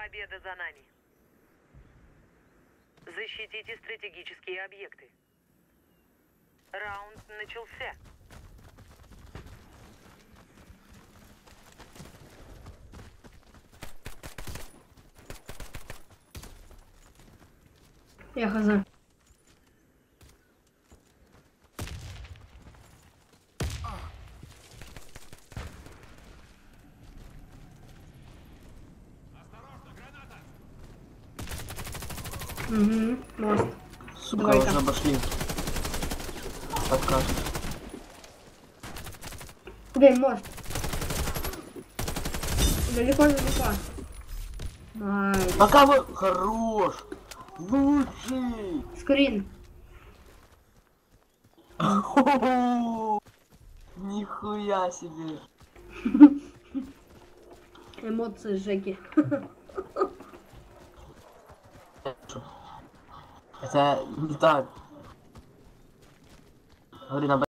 Победа за нами. Защитите стратегические объекты. Раунд начался. Я хз. Угу, мост. Сука, Давай-ка. уже обошли. Откат. Блин, мост. Далеко. Найс. Пока вы... Хорош! Лучший! Скрин. Нихуя себе! Эмоции Жеки. Это не так. Говори на